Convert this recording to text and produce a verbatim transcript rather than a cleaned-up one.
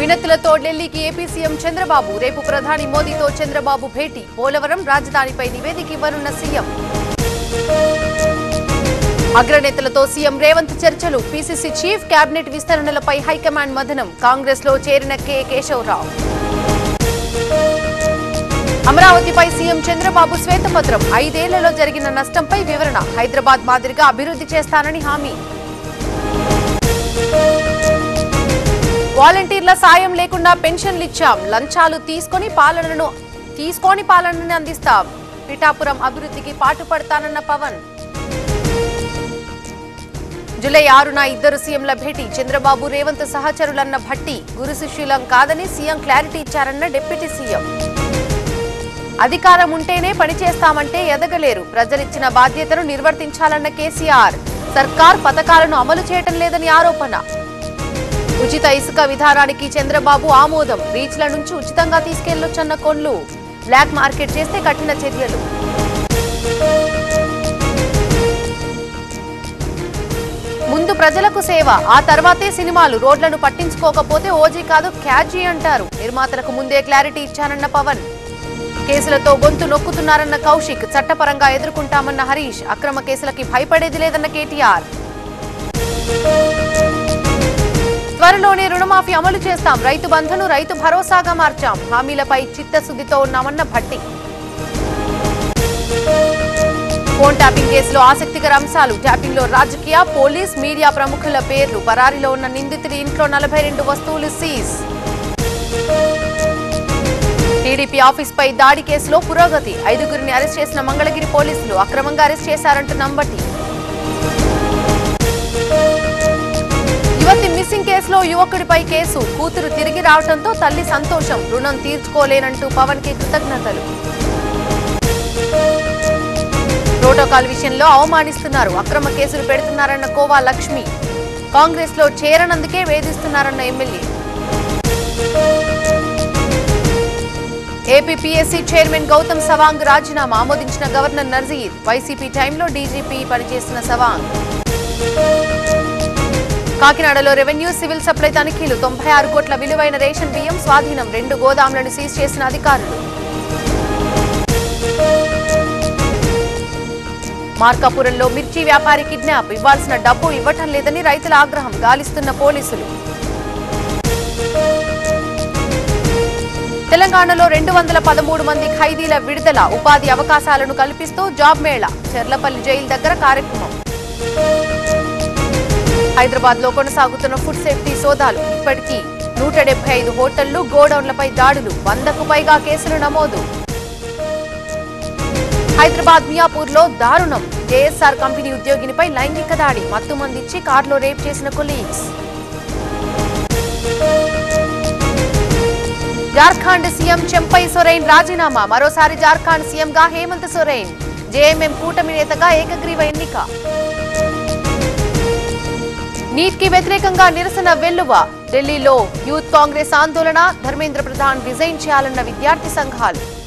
వినతులతో ఢిల్లీకి AP CM Chandrababu. రేపు ప్రధాని మోదీతో చంద్రబాబు భేటీ. పోలవరం రాజధానిపై నివేదిక ఇవ్వనున్న సీఎం. అగ్రనేతలతో సీఎం రేవంత్ చర్చలు. పీసీసీ చీఫ్, కేబినెట్ విస్తరణలపై హైకమాండ్ మథనం. కాంగ్రెస్ లో చేరిన కె కేశవరావు. అమరావతిపై సీఎం చంద్రబాబు శ్వేతపత్రం. ఐదేళ్లలో జరిగిన నష్టంపై వివరణ. హైదరాబాద్ మాదిరిగా అభివృద్ధి చేస్తానని హామీ. వాలంటీర్ల సాయం లేకుండా పెన్షన్లు ఇచ్చాం. లంచాలు తీసుకొని పాలనను తీసుకొని పాలనను అందిస్తాం. పిఠాపురం అభివృద్ధికి పాటుపడతానన్న పవన్. జూలై ఆరున ఇద్దరు సీఎంల భేటీ. చంద్రబాబు రేవంత్ సహచరులన్న భట్టి. గురు శిష్యులం కాదని సీఎం క్లారిటీ ఇచ్చారన్న డిప్యూటీ సీఎం. అధికారం ఉంటేనే పనిచేస్తామంటే ఎదగలేరు. ప్రజలిచ్చిన బాధ్యతను నిర్వర్తించాలన్న కేసీఆర్. సర్కార్ పథకాలను అమలు చేయటం లేదని ఆరోపణ. ఉచిత ఇసుక విధానానికి చంద్రబాబు ఆమోదం. రీచ్ల నుంచి ఉచితంగా తీసుకెళ్లొచ్చన్న కొన్లు. బ్లాక్ మార్కెట్ చేస్తే కఠిన చర్యలు. ముందు ప్రజలకు సేవ, ఆ తర్వాతే సినిమాలు. రోడ్లను పట్టించుకోకపోతే ఓజీ కాదు క్యాజీ అంటారు. నిర్మాతలకు ముందే క్లారిటీ ఇచ్చానన్న పవన్. కేసులతో గొంతు నొక్కుతున్నారన్న కౌశిక్. చట్టపరంగా ఎదుర్కొంటామన్న హరీష్. అక్రమ కేసులకి భయపడేది లేదన్న కేటీఆర్. త్వరలోనే రుణమాఫీ అమలు చేస్తాం. రైతు బంధును రైతు భరోసాగా మార్చాం. హామీలపై చిత్తశుద్ధితో ఉన్నామన్న భట్టి. ఫోన్ ట్యాపింగ్ కేసులో ఆసక్తికర అంశాలు. ట్యాపింగ్ లో రాజకీయ, పోలీస్, మీడియా ప్రముఖుల పేర్లు. పరారీలో ఉన్న నిందితుడి ఇంట్లో నలభై రెండు వస్తువులు సీజ్. టీడీపీ ఆఫీస్ పై దాడి కేసులో పురోగతి. ఐదుగురిని అరెస్ట్ చేసిన మంగళగిరి పోలీసులు. అక్రమంగా అరెస్ట్ చేశారంటూ నంబటి. యువతి మిస్సింగ్ కేసులో యువకుడిపై కేసు. కూతురు తిరిగి రావడంతో తల్లి సంతోషం. రుణం తీర్చుకోలేనంటూ పవన్ కి కృతజ్ఞతలు. ప్రోటోకాల్ విషయంలో అవమానిస్తున్నారు. అక్రమ కేసులు పెడుతున్నారన్న కోవా లక్ష్మి. కాంగ్రెస్ లో చేరనందుకే వేధిస్తున్నారన్న MLA. AP PSC chairman Gautam Sawang రాజీనామా. ఆమోదించిన గవర్నర్ నజీర్. వైసీపీ టైంలో డీజీపీ పనిచేసిన సవాంగ్. కాకినాడలో రెవెన్యూ సివిల్ సప్లై తనిఖీలు. తొంభై ఆరు కోట్ల విలువైన రేషన్ బియ్యం స్వాధీనం. రెండు గోదాంలను సీజ్ చేసిన అధికారులు. మార్కాపురంలో మిర్చి వ్యాపారి కిడ్నాప్. ఇవ్వాల్సిన డబ్బు ఇవ్వటం లేదని రైతుల ఆగ్రహం. గాలిస్తున్న పోలీసులు. తెలంగాణలో రెండు వందల పదమూడు మంది ఖైదీల విడుదల. ఉపాధి అవకాశాలను కల్పిస్తూ జాబ్ మేళా. చెర్లపల్లి జైలు దగ్గర కార్యక్రమం. హైదరాబాద్ లో కొనసాగుతున్న ఫుడ్ సేఫ్టీ సోదాలు. ఇప్పటికీ నూట డెబ్బై ఐదు హోటళ్లు, గోడౌన్లపై దాడులు. వందకు పైగా కేసులు నమోదు. హైదరాబాద్ మియాపూర్ లో దారుణం. జేఎస్ఆర్ కంపెనీ ఉద్యోగినిపై లైంగిక దాడి. మత్తుమందిచ్చి కారులో రేప్ చేసిన కొలీగ్స్. జార్ఖండ్ సీఎం చెంపై సోరెన్ రాజీనామా. మరోసారి జార్ఖండ్ సీఎంగా హేమంత్ సోరెన్. జేఎంఎం కూటమి నేతగా ఏకగ్రీవ ఎన్నిక. నీట్ కి వ్యతిరేకంగా నిరసన వెల్లువ. ఢిల్లీలో యూత్ కాంగ్రెస్ ఆందోళన. ధర్మేంద్ర ప్రధాన్ రిజైన్ చేయాలన్న విద్యార్థి సంఘాలు.